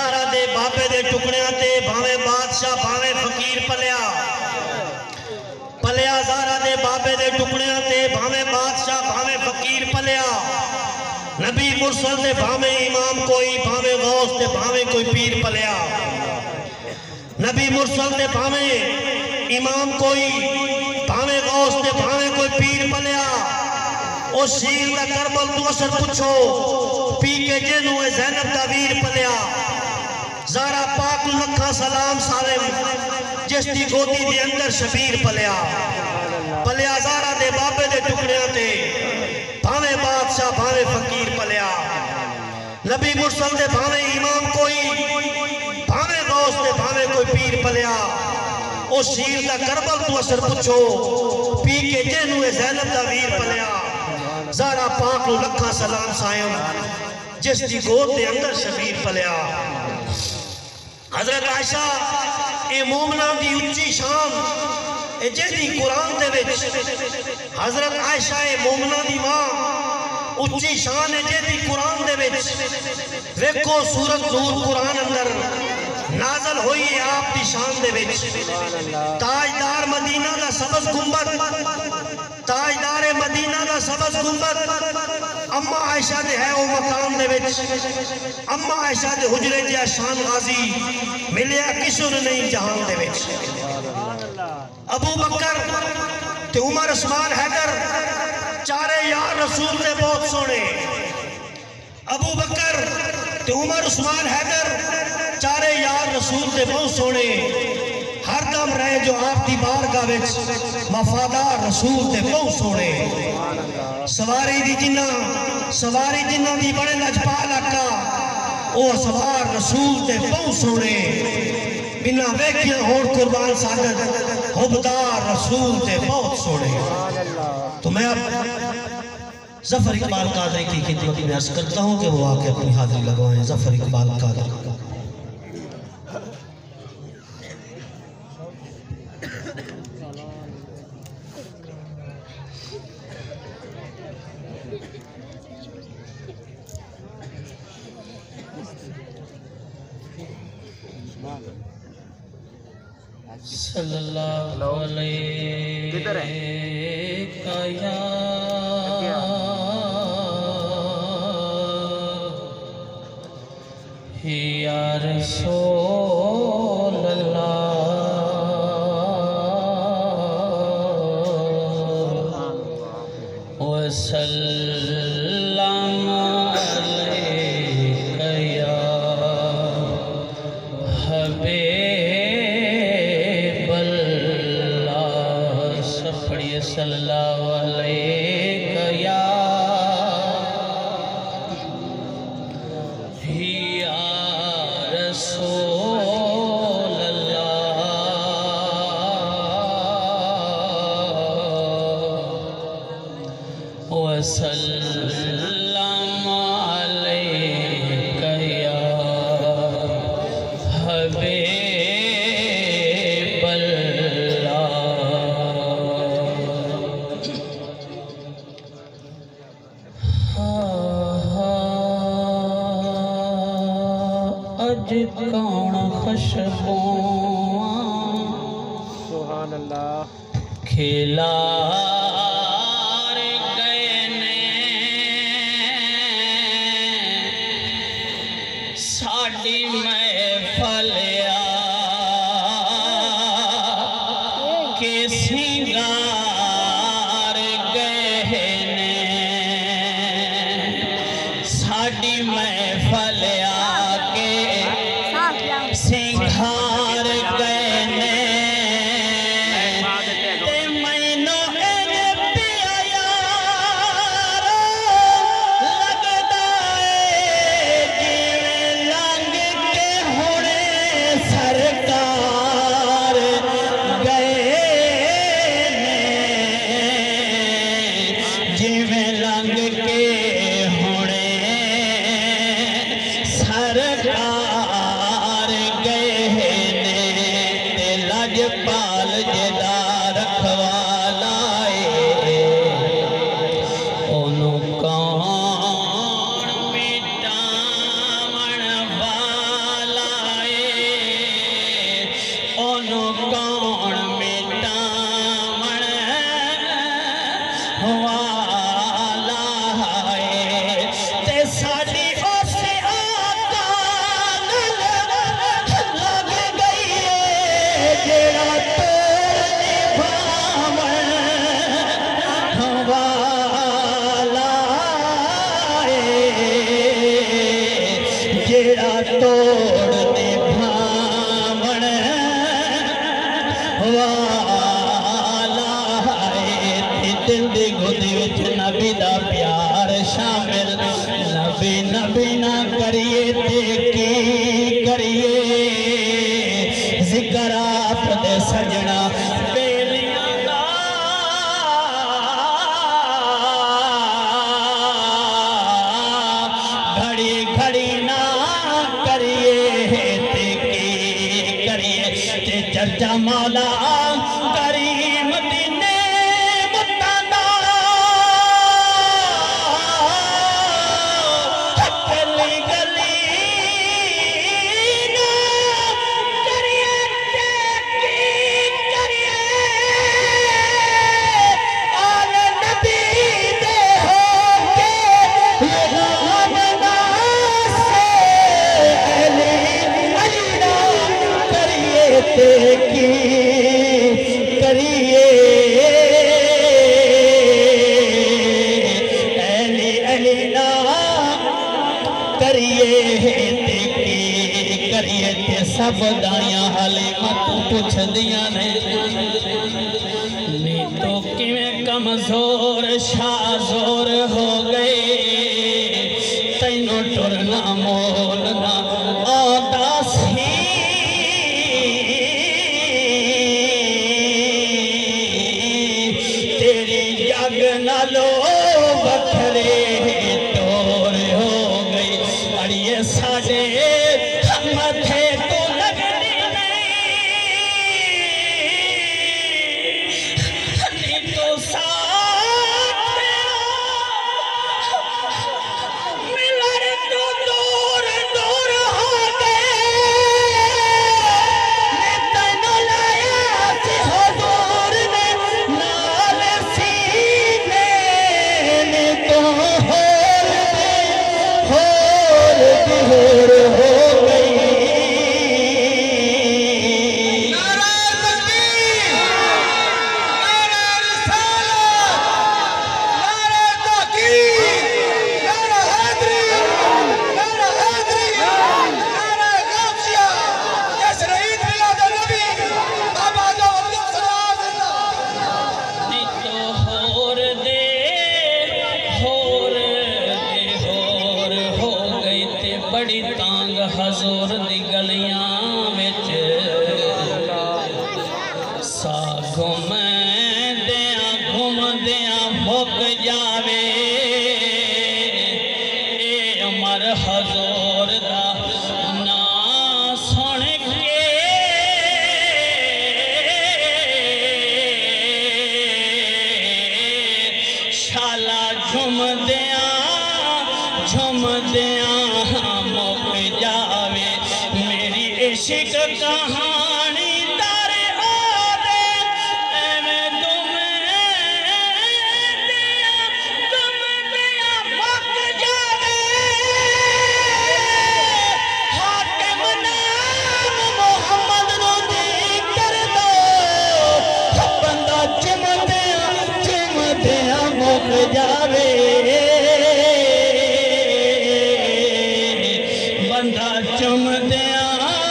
ज़हरा दे बाबे दे टुकड़ियां ते भावे बादशाह भावे फकीर पलिया पलिया ज़हरा दे बाबे दे टुकड़ियां ते भावे बादशाह भावे फकीर पलिया नबी मुरसल दे भावे इमाम कोई भावे गौस दे भावे कोई पीर पलिया नबी मुरसल दे भावे इमाम कोई भावे गौस दे भावे कोई पीर पलिया ओ शीर दा करबल तू असर पुछो पी के जेनू ए ज़ैनब दा वीर पलिया ज़हरा पाक लखा सलाम सालिम जिसकी गोदी दे अंदर शबीर पलिया पलिया ज़हरा दे बाबे दे टुकड़ियां ते भावे बादशाह भावे फकीर पलिया नबी मुरसल दे भावे इमाम कोई भावे गौस दे भावे कोई पीर पलिया ओ शीर दा करबल तू असर पुछो पी के जेनू ए ज़ैनब दा वीर पलिया ज़हरा पाक लखा सलाम सायम जिसकी गोद दे अंदर शबीर पलिया हजरत आयशा ए मोमना दी उच्ची शान ए जेदी कुरान दे विच हजरत आयशा ए मोमना दी मां उच्ची शान है जेदी कुरान दे विच देखो सूरत नूर कुरान अंदर नाज़िल हुई है आप दी शान दे विच ताजदार मदीना दा सबज गुंबद ताजदार मदीना दा सबज गुंबद अम्मा आयशा दे है ओ मकाम दे विच अम्मा आयशा दे हुजरे जिहा शान गाजी मिलिया किसी ने नहीं जहान दे विच अबू बकर ते उमर उस्मान हैदर चारे यार रसूल दे बहुत सोने अबू बकर ते उमर उस्मान हैदर चारे यार रसूल दे बहुत सोने हर दम रहे जो आपकी बारगाह विच वफादार रसूल दे बहुत सोने सवारी जिन्ना दी बड़े लजपाल आका ओ सवार रसूल दे बहुत सोने बिना वेखिया होर कुर्बान सादत हुबदार रसूल दे बहुत सोने। तो मैं अब ज़फ़र इकबाल कादरी की खिदमत में अर्ज़ करता हूँ कि वो आके अपनी हाज़िरी लगवाएं। ज़फ़र इकबाल कादरी सल्लल्लाहु अलैहि या रसूल अल्लाह वसल्लम अलैका या हबीब अल्लाह। सब पढ़िए सल्लल्लाहु अलैका या रसूल अल्लाह वसल्लम अलैका या हबीब अल्लाह। अज कौन खुशबू सुभान अल्लाह खिला गए ने साडी महफल के सिंगार गए ने साडी महफल सिंगार गए ने ते मैनू पिया यार लगदा है जिवें लंघ के हो दे विच नबी दा प्यार शामिल नबी नबी ना करिए ते की करिए जिक्र आप दे सजना बेलियां दा घड़ी घड़ी ना करिए ते की करिए ते चर्चा मौला करीम दीने मुत्तादा गली गली ना करिए ते की करिए आल नबी दे हो के लुगान ना से अली अली ना करिए ते की करिए अली अली ना करिए ते की करिए ते सब दाइयां हाले मत पुछ दियां ने नी तो किवें कमजोर शाजोर हो गए तैनू टुरना मोल ना आदा सी तेरी जग नालो बखरे तोर हो गई अड़िए साडे मथे तो लगनी नहीं तो साथ मिलन तो दूर दूर हो गए तैनू लाया सी हुजूर ने नाल सीने ने तो होर हो गई नारा तकबीर, नारा रिसालत, नारा तहकीक, नारा हैदरी, नारा गौसिया, या शहीद मिलाद नबी बाबा जो अब्दुल सलाम जिंदाबाद। नहीं तो होर दे हो गई ते बड़ी तांग हजूर दी गलियां विच सा घुमदियां मुक जावे ए अमर हजूर दा नां सुन के शाला झुमदियां मुक जावे मेरी इश्क कहानी तारे ओदे एवें दुमदियां मुक जावे हाकिम नाम मोहम्मद नु दी कर दो बंदा चुमदियां मुक जावे बंदा चुमदियां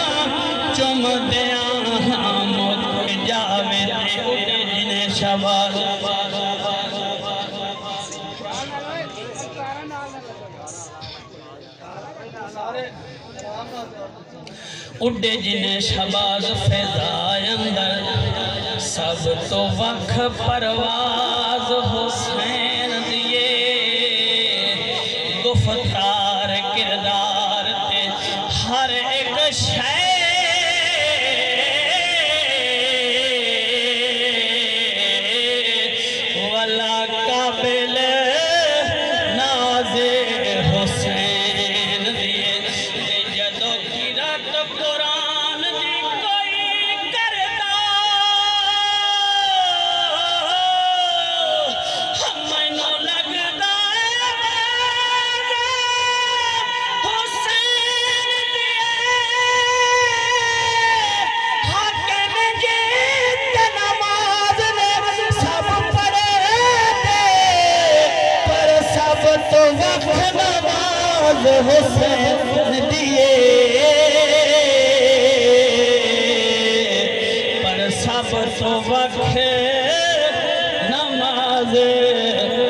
मुक जावे ते जिन्हें शबाज उड्डे जिन्हें शबाज फिजाए अंदर सब तो वख परवाज हुसैन दिए गुफ्तार किरदार ते हर एक शय वाला काबिल नाज़े हुसैन दिए जदों किरत कुरान दी कोई करदा मैनू लगदा हुसैन दिए हाकिम जी ते नमाज ने सब पढ़े पर सब तो वक्त नमाज हुसैन दिए पर सब तो वक्त नमाज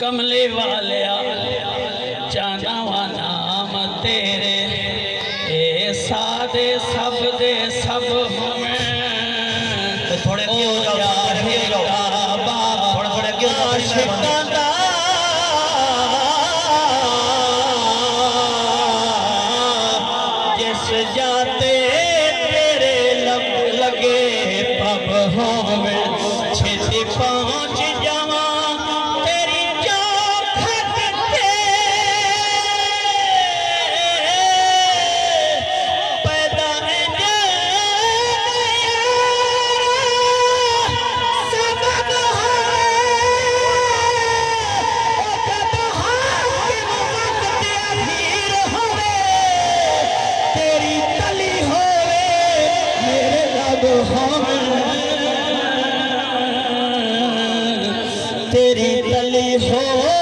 कमले वाले जाना वा नाम तेरे ए सादे सब दे सब हमें थोड़े ओ याहे काबा आशिकां दा जिस जाते तेरे लगे पब होवे छेती पहुंच जावा तेरी चौखट ते पैदा सबब तेरी तली होवे मेरे रब होवे तेरी तली हो